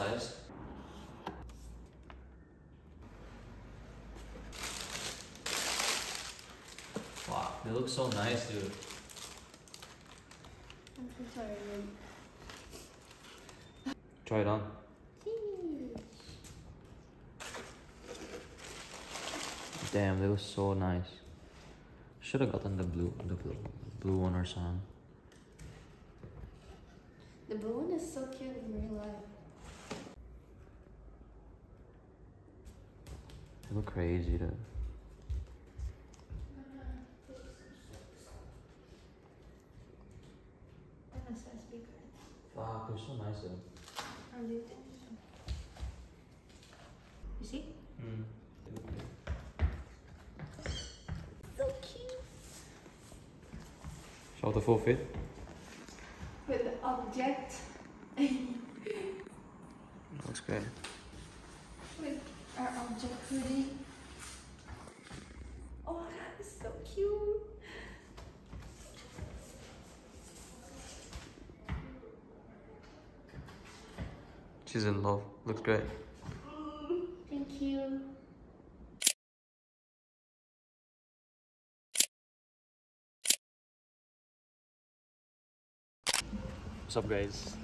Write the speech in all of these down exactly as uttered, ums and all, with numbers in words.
size. Wow, they look so nice, dude. I'm so sorry. Try it on. Damn, they look so nice. Should have gotten the blue, the blue, blue one or something. The blue one is so cute in real life. They look crazy, dude. Wow, they're so nice, though. You see? Mm. So cute. Show the full fit. With the object. Looks great. With our object hoodie. Oh, that is so cute. She's in love. Looks great. Thank you. What's up, guys?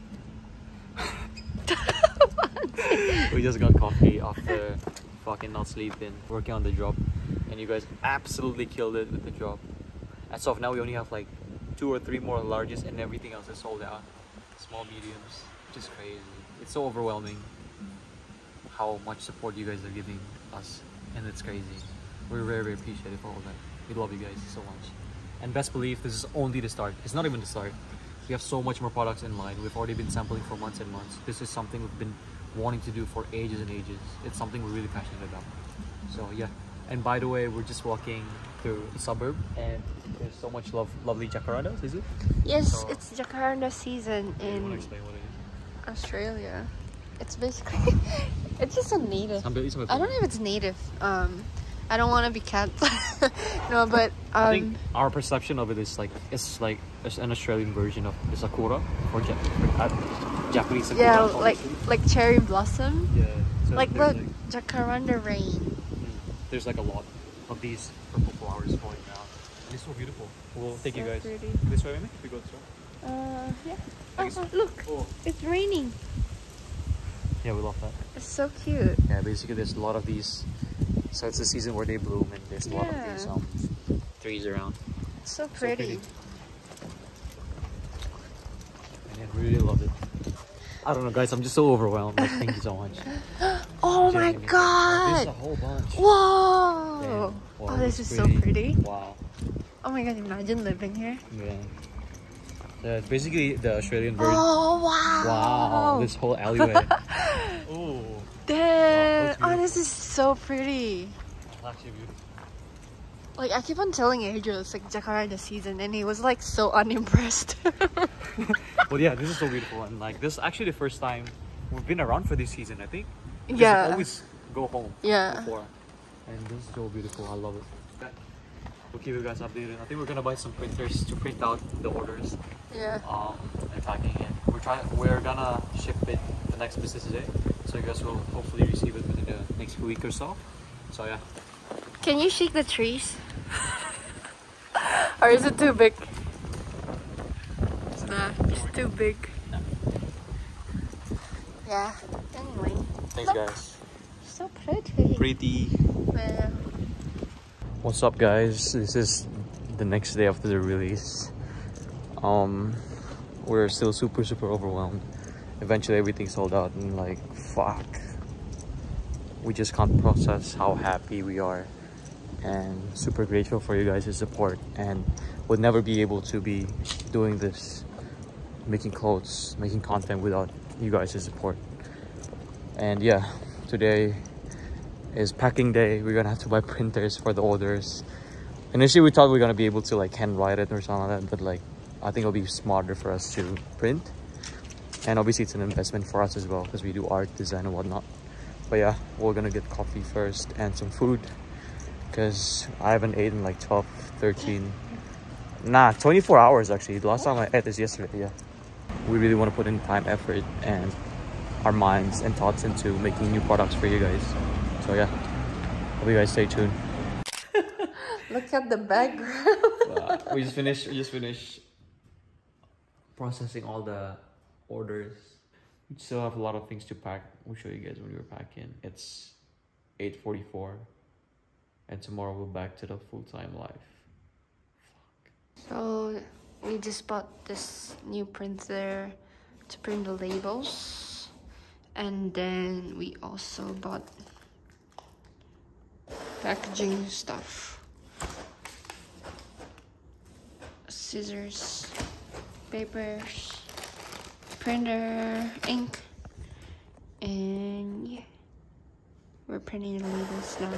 We just got coffee after fucking not sleeping, working on the job, and you guys absolutely killed it with the job. As of now, we only have like two or three more larges, and everything else is sold out. Small, mediums, which is crazy. It's so overwhelming how much support you guys are giving us, and it's crazy. We're very, very appreciative for all that. We love you guys so much. And best believe this is only the start. It's not even the start. We have so much more products in line. We've already been sampling for months and months. This is something we've been wanting to do for ages and ages. It's something we're really passionate about. So yeah. And by the way, we're just walking through the suburb, and there's so much love, lovely jacarandas, is it? Yes, So, it's jacaranda season you want to in explain what it is? Australia. It's basically, it's just a native. I don't know if it's native. Um, I don't want to be cat. No, but um, I think our perception of it is like it's like it's an Australian version of the sakura or ja uh, Japanese sakura. yeah, like like cherry blossom. Yeah. So Like there's, look, jacaranda rain. there's like a lot of these purple flowers falling down, and it's so beautiful. We'll take you So guys pretty. this way, maybe. We go this way. Uh, yeah. I Oh, guess- oh, look, Oh, it's raining. yeah, we love that. It's so cute. Yeah, basically there's a lot of these. So it's the season where they bloom, and there's a lot of Yeah. these um trees around. It's so So pretty. pretty. And I really love it. I don't know, guys. I'm just so overwhelmed. Like, thank you so much. Oh my Genuinely. There's a god! whole bunch. Whoa! Damn. Wow, Oh, this it's is so pretty. Wow. Oh my god, imagine living here. Yeah. Yeah, it's basically the Australian version. Oh wow! Wow, this whole alleyway. Oh, Damn! Wow, Oh, that's this is so pretty. it's actually beautiful. Like I keep on telling Adriel it's like jacaranda season, and he was like so unimpressed. But yeah, this is so beautiful, and like this is actually the first time we've been around for this season, I think. Because Yeah. we always go home. Yeah. Before, and this is so beautiful. I love it. We'll keep you guys updated. I think we're gonna buy some printers to print out the orders. Yeah. Um, and packing it. We're trying. We're gonna ship it the next business day, so you guys will hopefully receive it within the next week or so. So yeah. Can you shake the trees? Or is it too big? Nah, it's too big. No. Yeah. Anyway. Thanks, Look. guys. So pretty. Pretty. Yeah. What's up, guys? This is the next day after the release. Um, we're still super super overwhelmed. Eventually, everything sold out, and like, fuck. We just can't process how happy we are, and super grateful for you guys' support. And we'll never be able to be doing this, making clothes, making content without you guys' support. And yeah, today is packing day. We're gonna have to buy printers for the orders. Initially we thought we were gonna be able to like handwrite it or something like that, but like I think it'll be smarter for us to print. And obviously it's an investment for us as well, because we do art, design and whatnot. But yeah, we're gonna get coffee first and some food, because I haven't eaten like twelve, thirteen, nah, twenty-four hours actually. The last time I ate is yesterday. Yeah, we really want to put in time, effort, and our minds and thoughts into making new products for you guys. So yeah, hope you guys stay tuned. Look at the background. uh, we just finished we just finished processing all the orders. We still have a lot of things to pack. We'll show you guys when we're packing. It's eight forty-four and tomorrow we're back to the full-time life. Fuck. So we just bought this new printer to print the labels, and then we also bought packaging stuff, scissors, papers, printer, ink, and yeah, we're printing the labels now.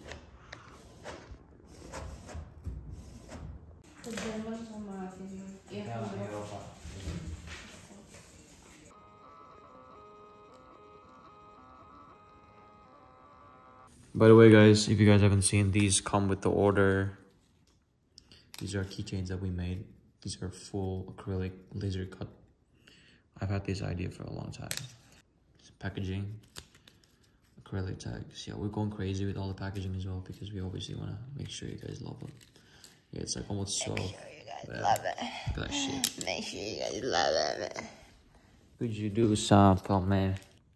By the way guys, if you guys haven't seen, these come with the order. These are keychains that we made. These are full acrylic laser cut. I've had this idea for a long time. It's packaging, acrylic tags. Yeah, we're going crazy with all the packaging as well because we obviously want to make sure you guys love them. Yeah, it's like almost so. Make sure you guys yeah. love it. Look at that shit. Make sure you guys love it. Could you do something, man?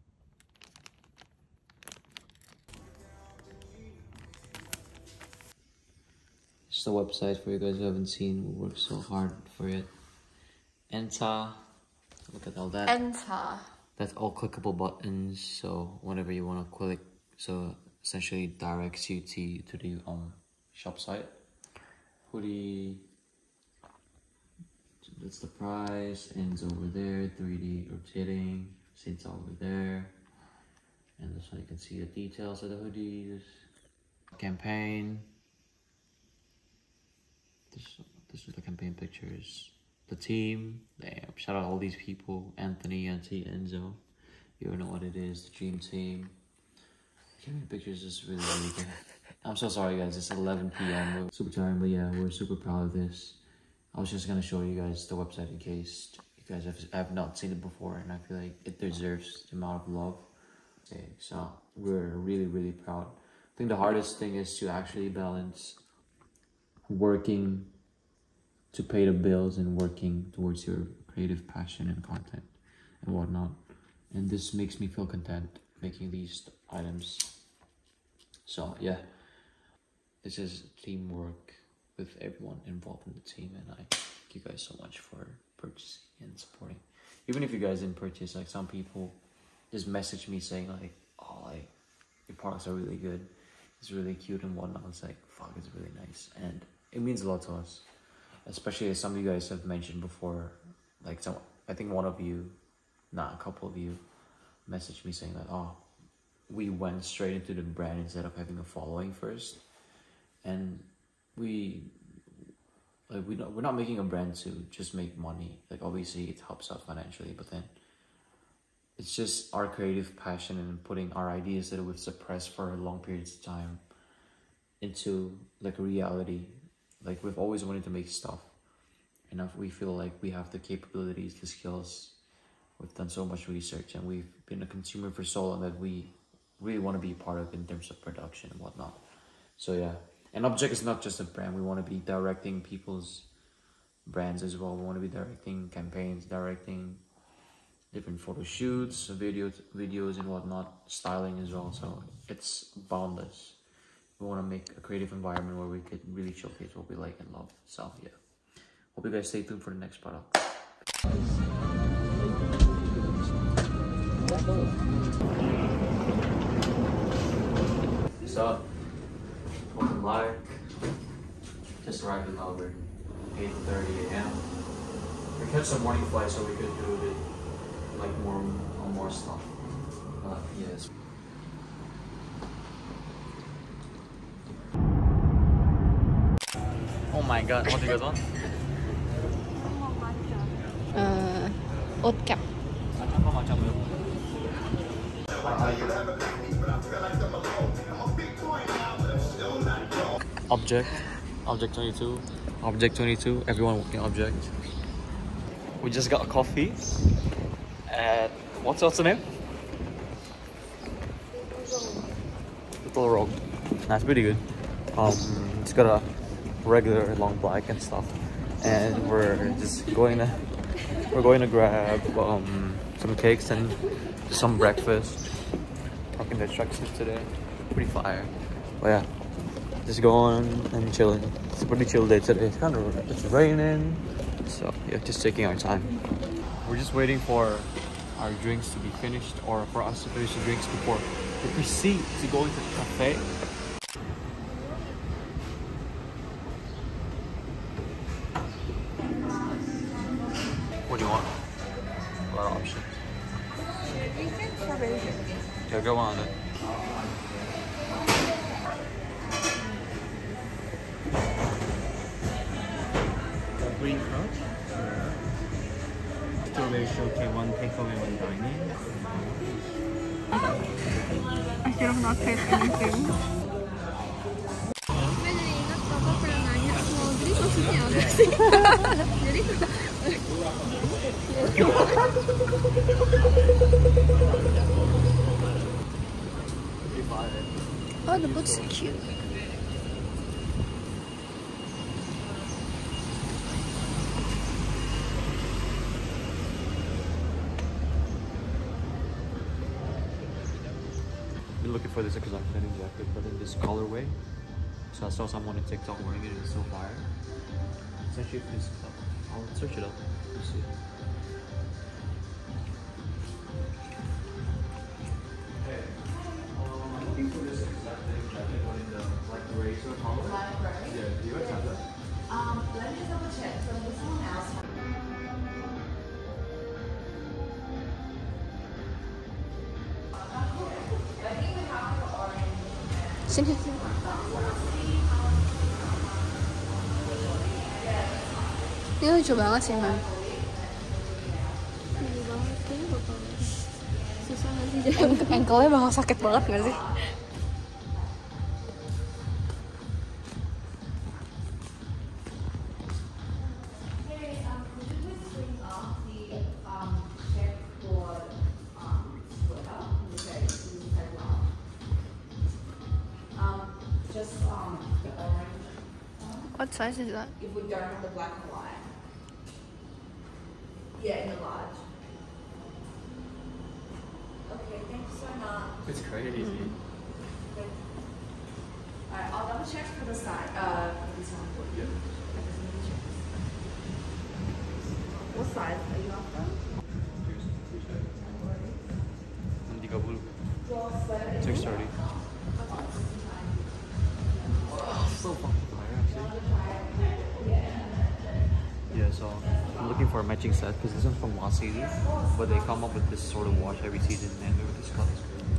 It's the website for you guys who haven't seen. We worked so hard for it. Enter. Look at all that. Enter. That's all clickable buttons. So whenever you want to click, so essentially directs you to to the um shop site. Hoodie. That's the price. Ends over there. three D rotating. Sits over there. And this one you can see the details of the hoodies. Campaign. This, this is the campaign pictures. The team. Damn. Shout out all these people. Anthony, Auntie, Enzo. You don't know what it is. The dream team. Campaign pictures is really, really good. I'm so sorry guys. It's eleven P M We're super tired, but yeah, we're super proud of this. I was just gonna show you guys the website in case you guys have, have not seen it before, and I feel like it deserves the amount of love. So we're really, really proud. I think the hardest thing is to actually balance working to pay the bills and working towards your creative passion and content and whatnot. And this makes me feel content making these items. So yeah, this is teamwork with everyone involved in the team, and I thank you guys so much for purchasing and supporting. Even if you guys didn't purchase, like some people just message me saying like, oh, like your products are really good, it's really cute and whatnot. It's like, fuck, it's really nice, and it means a lot to us, especially as some of you guys have mentioned before. Like some, I think one of you, not a couple of you, messaged me saying that, oh, we went straight into the brand instead of having a following first. And we like we don't, we're not making a brand to just make money. Like obviously it helps out financially, but then it's just our creative passion and putting our ideas that we've suppressed for long periods of time into like a reality. Like we've always wanted to make stuff, and if we feel like we have the capabilities, the skills, we've done so much research, and we've been a consumer for so long that we really want to be part of in terms of production and whatnot. So yeah, and Object is not just a brand. We want to be directing people's brands as well. We want to be directing campaigns, directing different photo shoots, videos, videos and whatnot, styling as well. So it's boundless. We want to make a creative environment where we could really showcase what we like and love. So yeah, hope you guys stay tuned for the next product. So, welcome live. Just arrived in Melbourne, eight thirty A M We catch some morning flight so we could do it like more more stuff. But yes. Oh my god, what do you guys want? Uh, oat cap. Object, Object twenty-two, Object twenty-two, everyone working Object. We just got a coffee at, what's, what's the name? Triple Rogue. That's pretty good. Um, it's got a regular long black and stuff. And we're just going to we're going to grab um some cakes and some breakfast. Talking the trucks today. Pretty fire. But yeah, just going and chilling. It's a pretty chill day today. It's kind of it's raining, so yeah, just taking our time. We're just waiting for our drinks to be finished, or for us to finish the drinks before we proceed to go into the cafe. What do you want? A lot of options. Yeah, go on then. Green Crouch. Strawberry shortcake, one takeaway, one dining. I should have not said anything. Oh, the book's so cute. Been looking for this exact denim jacket, but in this colorway. So I saw someone on TikTok wearing it. It's so fire. It's actually this color. I'll search it up. Let's see. Hey, um, I'm looking for this exact denim jacket, but in the like gray sort of color. Yeah, do you guys have that? Um, let me just double check. So this one else. Sini. Ini lucu banget sih, Man. Susah nggak sih? Ankle-nya bakal sakit banget nggak sih? What size is that? If we don't have the black and white. Yeah, in the large. Okay, thank you so much. It's crazy. Okay. Alright, I'll double check for the side. Uh, for this one. Yeah. What size are you after? tiga puluh. Well, sweater. six thirty. So fucking fire, actually. Yeah, so I'm looking for a matching set because this one's from Lost City, but they come up with this sort of wash every season, and with this color.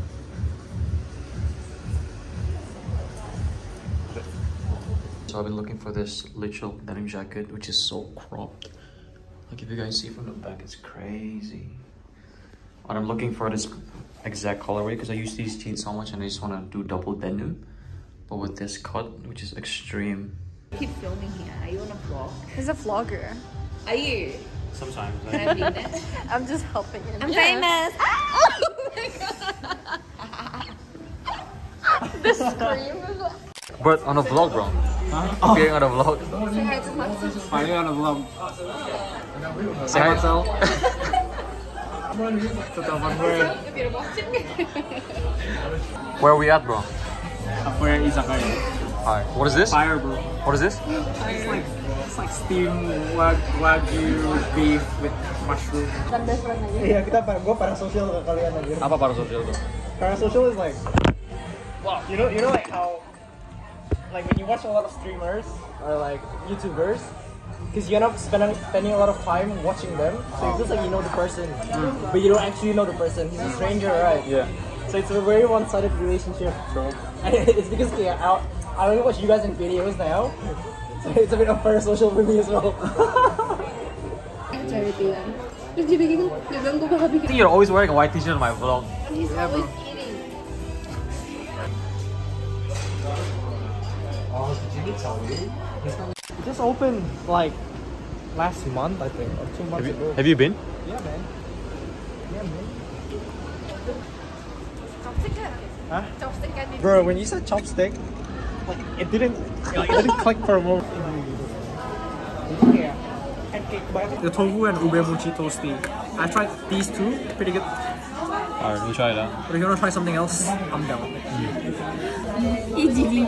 So I've been looking for this literal denim jacket, which is so cropped. Like if you guys see from the back, it's crazy. And I'm looking for this exact colorway because I use these jeans so much, and I just want to do double denim, but with this cut, which is extreme. Keep filming here. Are you on a vlog? He's a vlogger. Are you? Sometimes. Can I be there? I'm just helping him. I'm Yeah. famous. Oh my god. The scream. But on a vlog, bro. Huh? Appearing on a vlog. Say hi to Maxi. Are you on a vlog? Say hi. Telepon gue. If you're watching. Where are we at, bro? Aku yang izakaya. Alright, what is this? Fire, bro. What is this? It's like it's like steamed wag wagyu beef with mushroom. Iya, kita gue parasocial ke kalian aja. Apa parasocial tuh? Parasocial is like, wow, you know, you know like how, like when you watch a lot of streamers or like YouTubers, because you end up spending spending a lot of time watching them, so it feels like you know the person, mm. but you don't actually know the person. He's a stranger, right? Yeah. So it's a very one-sided relationship, bro. And it's because yeah, I, I only watch you guys in videos now, so it's a bit of parasocial for me as well. I think you're always wearing a white t-shirt in my vlog. He's Yeah, always bro. eating. It just opened like last month, I think, or two months Have you, ago. have you been? Yeah, man. Yeah, man. Huh? Chopstick I didn't. Bro, when you said chopstick, like it didn't, like, it didn't click for a moment. Yeah. The tofu and ube mochi toasty. I tried these two, pretty good. Alright, we'll try that. But if you want to try something else, I'm down. Easy,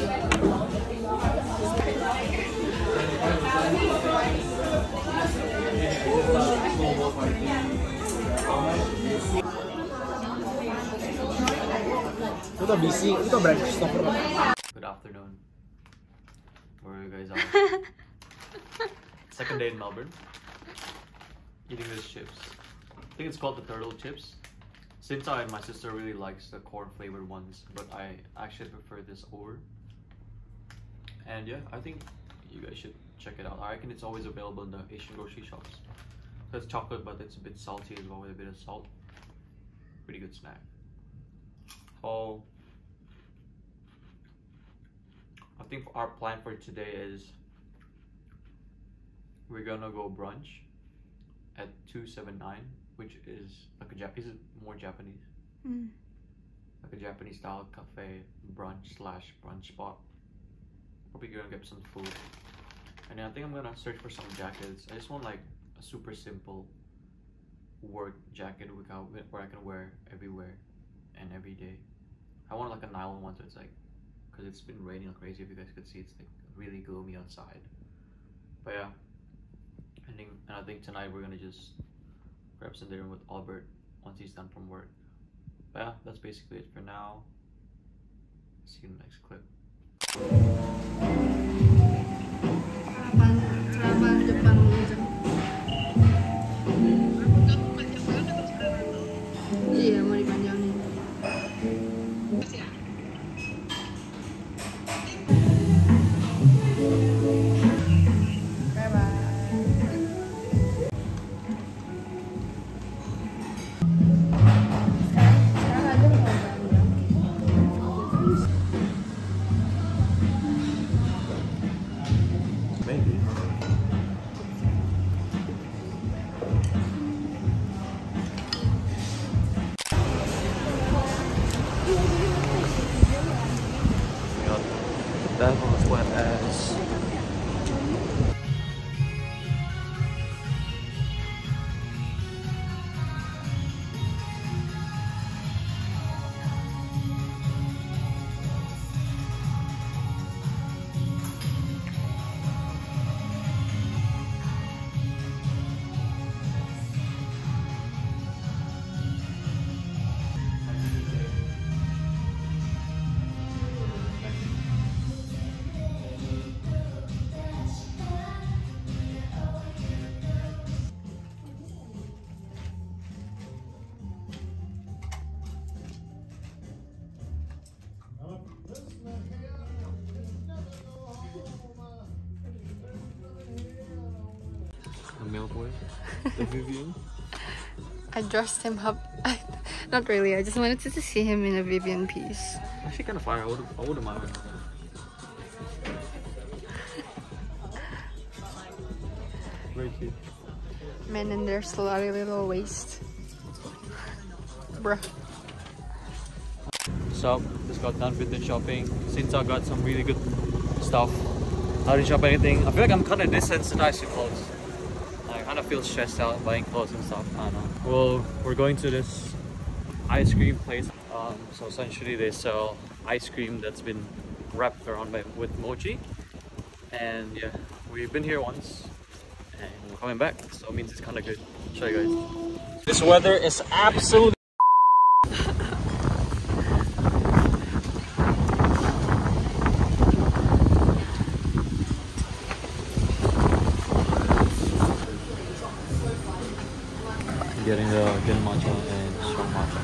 Itu busy, itu branch stop. Good afternoon. Where are you guys are? Second day in Melbourne. Eating these chips. I think it's called the turtle chips. Since I my sister really likes the corn flavored ones, but I actually prefer this over. And yeah, I think you guys should check it out. I reckon it's always available in the Asian grocery shops. So it's chocolate, but it's a bit salty as well with a bit of salt. Pretty good snack. Oh, I think our plan for today is we're gonna go brunch at two seventy-nine, which is like a Jap. Is it more Japanese? Mm. Like a Japanese style cafe brunch slash brunch spot. Probably gonna get some food, and then I think I'm gonna search for some jackets. I just want like a super simple work jacket where I can wear everywhere and every day. I want like a nylon one, so it's like, because it's been raining like crazy. If you guys could see, it's like really gloomy outside. But yeah, and, then, and I think tonight we're gonna just grab some dinner with Albert once he's done from work. But yeah, that's basically it for now. See you in the next clip. Iya, mau dipanjangin. Maybe. That one's wet ass. The male boy, the Vivian. I dressed him up. Not really. I just wanted to see him in a Vivian piece. Actually, kind of fire. I would, I wouldn't mind. Very cute. Men in their slutty little waist. Bruh. So, just got done with the shopping. Since I got some really good stuff. I didn't shop anything. I feel like I'm kind of desensitized to clothes. I kind of feel stressed out buying clothes and stuff. I don't know. Well, we're going to this ice cream place. Um, so essentially they sell ice cream that's been wrapped around by, with mochi. And yeah, we've been here once and we're coming back. So it means it's kind of good. I'll show you guys. This weather is absolutely getting the gin matcha and strong matcha.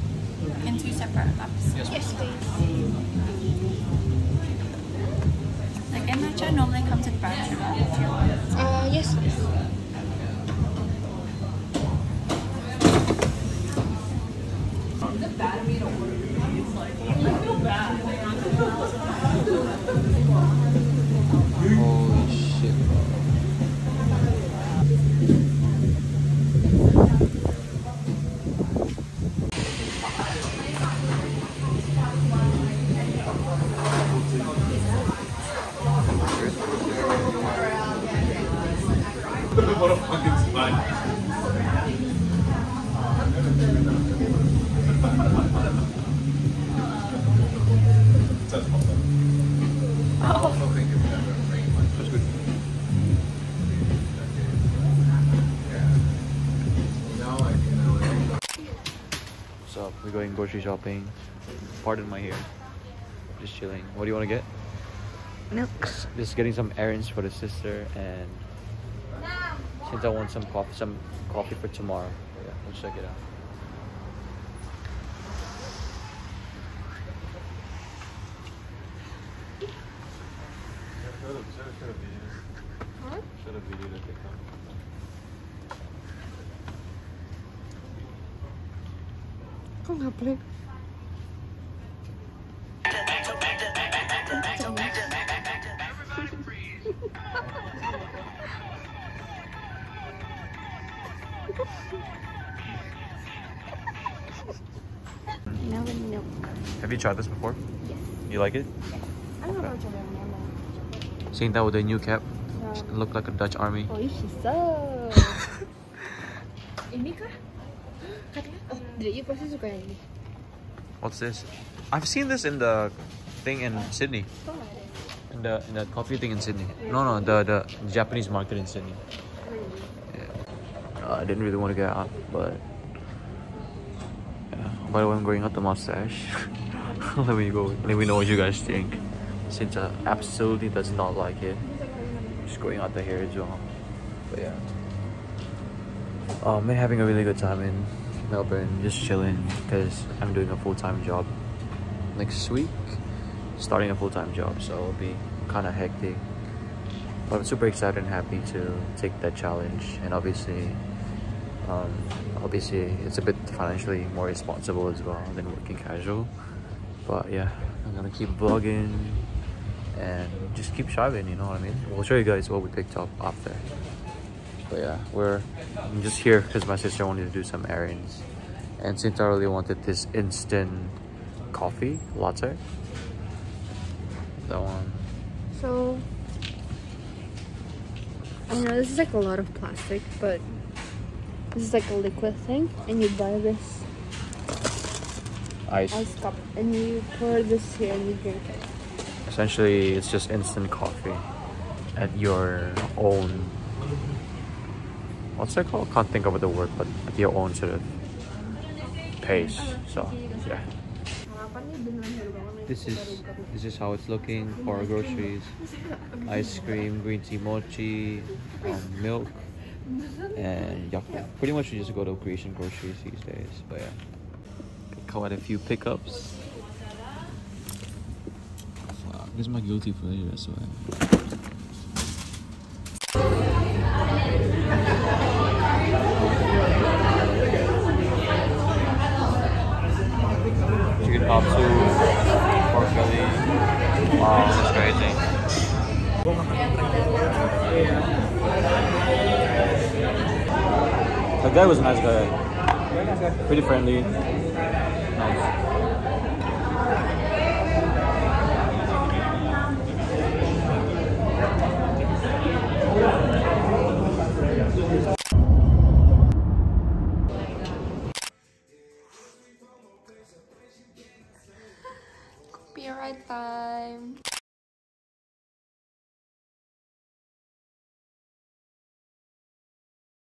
In two separate cups. Yes, Yes, please. What a fucking spot. What's up? We're going grocery shopping. Pardon my hair. Just chilling. What do you want to get? Milks. Just getting some errands for the sister, and since I want some coffee, some coffee for tomorrow. Yeah, let's check it out. Kok nggak boleh? Now we know. Have you tried this before? Yes. You like it? I don't know what you're Seeing that with a new cap, Yeah. it looked like a Dutch army. Oh, so. Ini kah? Katanya, oh, dia pasti suka yang ini. What's this? I've seen this in the thing in Sydney. In the in the coffee thing in Sydney. No, no, the the Japanese market in Sydney. Yeah. Uh, I didn't really want to get out, but yeah. By the way, I'm growing out the mustache. Let me go. Let me know what you guys think. Since I absolutely does not like it, just growing out the hair as well. But yeah. Um, I'm having a really good time in Melbourne, just chilling because I'm doing a full-time job next week, starting a full-time job, so it'll be kind of hectic, but I'm super excited and happy to take that challenge. And obviously um, obviously it's a bit financially more responsible as well than working casual, but yeah, I'm gonna keep vlogging and just keep striving, you know what I mean? We'll show you guys what we picked up after. But yeah, we're I'm just here because my sister wanted to do some errands, and since I really wanted this instant coffee latte, that one. So, I know this is like a lot of plastic, but this is like a liquid thing, and you buy this Ice. ice cup, and you pour this here and you drink it. Essentially, it's just instant coffee at your own. What's that called? Can't think of the word, but at your own sort of pace. So yeah. This is this is how it's looking for our groceries. Ice cream, green tea mochi, um, milk, and yeah, pretty much we just go to Creation Groceries these days. But yeah, quite a few pickups. Fuck, this is my guilty pleasure, that's why. Chicken pop soup, pork belly. Wow, that's crazy. The guy was a nice guy. Pretty friendly. Nice.